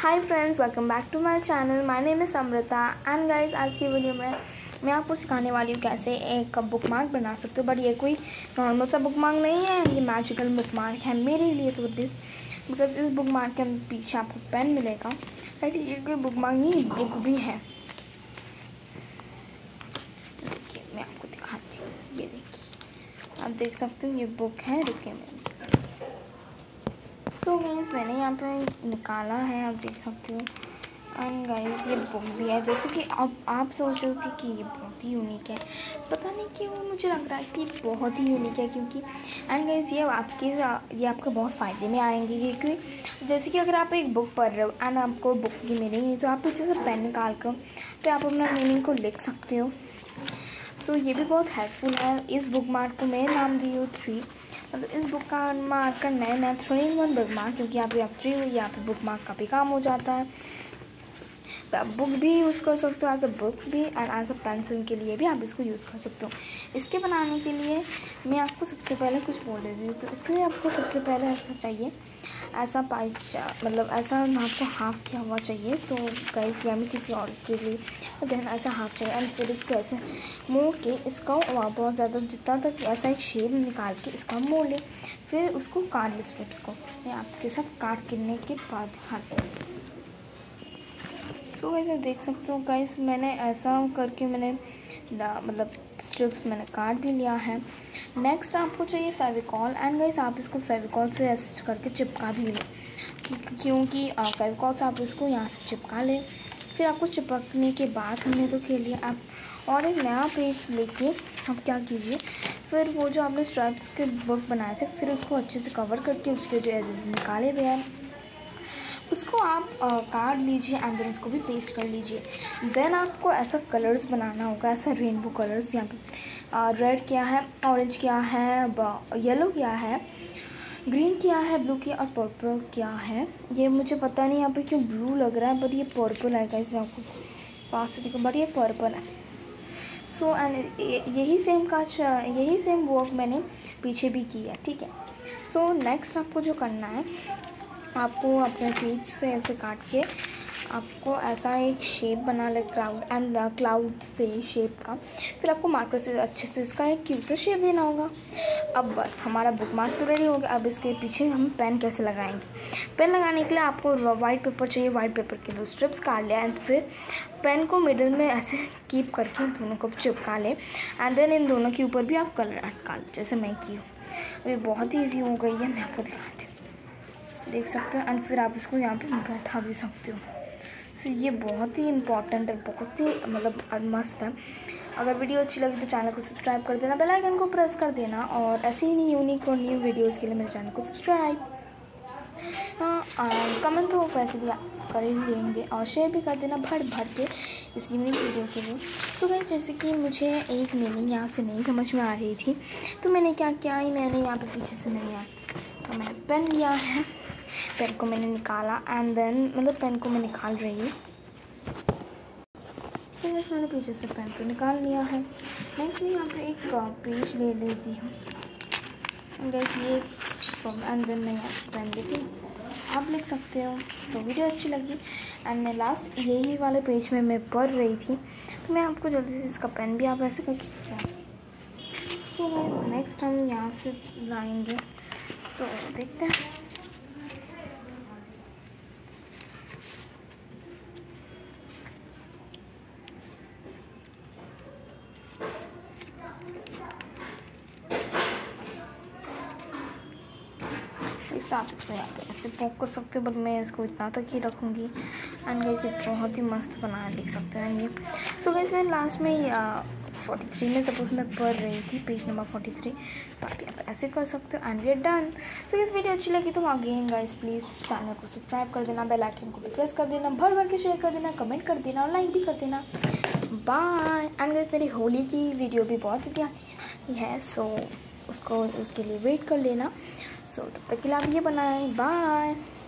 Hi friends, welcome back to my channel. My name is Amrita and guys, आज की video में मैं आपको सिखाने वाली हूँ कैसे एक बुक मार्क बना सकते हो। बट ये कोई नॉर्मल सा बुक मार्क नहीं है, ये मैजिकल बुक मार्क है मेरे लिए। तो दिस बिकॉज इस बुक मार्क के पीछे आपको पेन मिलेगा। राइट, ये कोई बुक मार्क नहीं, बुक भी है। देखिए, मैं आपको दिखाती हूँ। ये देखिए, आप देख सकते हो ये बुक है। रुकिए, सो गाइस, मैंने यहाँ पे निकाला है, आप देख सकते हो। एंड गाइस, ये बुक भी है। जैसे कि आप सोच रहे हो कि ये बहुत ही यूनिक है। पता नहीं क्यों मुझे लग रहा है कि बहुत ही यूनिक है, क्योंकि एंड गाइस ये आपके बहुत फ़ायदे में आएंगे। क्योंकि जैसे कि अगर आप एक बुक पढ़ रहे हो एंड आपको बुक की मीनिंग है, तो आप पीछे से पेन निकाल कर फिर आप अपना मीनिंग को लिख सकते हो। सो ये भी बहुत हेल्पफुल है। इस बुक मार्क को मैं नाम दी हूँ 3। मतलब इस बुक का मार्क का नया 3-in-1 बुक मार्क, क्योंकि यहाँ पे आप 3 हुई, यहाँ पे बुक मार्क का भी काम हो जाता है। तो आप बुक भी यूज़ कर सकते हो एज अ बुक भी, एंड एज अ पेंसिल के लिए भी आप इसको यूज़ कर सकते हो। इसके बनाने के लिए मैं आपको सबसे पहले कुछ बोल देती हूँ। तो इसके लिए आपको सबसे पहले ऐसा चाहिए, ऐसा मतलब ऐसा आपको हाफ़ किया हुआ चाहिए। सो गाइस, या मैं किसी और के लिए देन ऐसा हाफ़ चाहिए। एंड फिर इसको ऐसे मोड़ के इसका बहुत ज़्यादा जितना तक ऐसा एक शेप निकाल के इसको हम मोड़ लें। फिर उसको काट लें स्ट्रिप्स को। मैं आपके साथ काट करने के बाद दिखाती हूँ। तो वैसे देख सकते हो गाइस, मैंने ऐसा करके मैंने मतलब स्ट्रिप्स मैंने काट भी लिया है। नेक्स्ट आपको चाहिए फेविकॉल। एंड गाइस, आप इसको फेविकॉल से ऐसे करके चिपका भी लें, क्योंकि फेविकॉल से आप इसको यहाँ से चिपका लें। फिर आपको चिपकने के बाद हमने तो के लिए आप और एक नया पेज लेके आप क्या कीजिए, फिर वो जो आपने स्ट्राइप्स के वर्क बनाए थे, फिर उसको अच्छे से कवर करके उसके जो एजेस निकाले हुए हैं उसको आप काट लीजिए एंड देन उसको भी पेस्ट कर लीजिए। देन आपको ऐसा कलर्स बनाना होगा, ऐसा रेनबो कलर्स। यहाँ पे रेड क्या है, ऑरेंज क्या है, येलो क्या है, ग्रीन क्या है, ब्लू क्या और पर्पल क्या है। ये मुझे पता नहीं यहाँ पे क्यों ब्लू लग रहा है, बट ये पर्पल है गाइस। मैं आपको पास से दिखाऊँ, बट ये पर्पल है। सो एंड यही सेम वर्क मैंने पीछे भी की है, ठीक है। सो नेक्स्ट आपको जो करना है, आपको अपने पेज से ऐसे काट के आपको ऐसा एक शेप बना ले, क्लाउड से शेप का। फिर आपको मार्कर से अच्छे से इसका एक क्यूब से शेप देना होगा। अब बस हमारा बुक मार्क तो रेडी हो गया। अब इसके पीछे हम पेन कैसे लगाएंगे। पेन लगाने के लिए आपको वाइट पेपर चाहिए। वाइट पेपर के 2 स्ट्रिप्स काट लिया एंड फिर पेन को मिडिल में ऐसे कीप करके दोनों को चिपका लें। एंड देन इन दोनों के ऊपर भी आप कलर अटका लें, जैसे मैं की हूँ। अभी बहुत ही ईजी हो गई है, मैं आपको दिखाती हूँ, देख सकते हो। एंड फिर आप इसको यहाँ पे बैठा भी सकते हो। फिर ये बहुत ही इम्पॉर्टेंट है, बहुत ही मतलब मस्त है। अगर वीडियो अच्छी लगी तो चैनल को सब्सक्राइब कर देना, बेल आइकन को प्रेस कर देना, और ऐसे ही नहीं यूनिक और न्यू वीडियोस के लिए मेरे चैनल को सब्सक्राइब। कमेंट तो वैसे भी कर ही लेंगे, और शेयर भी कर देना भर के इस यूनिक वीडियो के लिए। सो गाइस, जैसे कि मुझे एक मीनिंग यहाँ से नहीं समझ में आ रही थी, तो मैंने क्या किया, मैंने यहाँ पे पीछे से नहीं आया तो मैंने पेन लिया है। पेन को मैंने निकाला एंड देन मतलब पेन को मैं निकाल रही हूँ, फिर मैंने पीछे से पेन को निकाल लिया है। नेक्स्ट मैं यहाँ पे एक पेज ले लेती हूँ ये, एंड देन मैं यहाँ पे पेन लेती हूँ, आप लिख सकते हो। सो वीडियो अच्छी लगी एंड मैं लास्ट यही वाले पेज में मैं पढ़ रही थी, तो मैं आपको जल्दी से इसका पेन भी आप ऐसे करके घुसा सकते। सो नेक्स्ट हम यहाँ से लाएंगे, तो देखते हैं। आप इसको यहाँ पे ऐसे पोक कर सकते हो, बट मैं इसको इतना तक ही रखूँगी। एंड गाइस, ये बहुत ही मस्त बनाया, देख सकते हैं ये। सो गाइस, मैं लास्ट में 43 में सपोज मैं पढ़ रही थी, पेज नंबर 43, तो आप यहाँ पे ऐसे कर सकते हो and we are done. So इस वीडियो अच्छी लगी तो अगेन गाइस प्लीज़ चैनल को सब्सक्राइब कर देना, बेल आइकन को भी प्रेस कर देना, भर के शेयर कर देना, कमेंट कर देना और लाइक भी कर देना। बाय। एंड गाइस, मेरी होली की वीडियो भी बहुत जल्दी है, सो उसके लिए वेट कर लेना। सो तब तक के लिए आप ये बनाएं। बाय।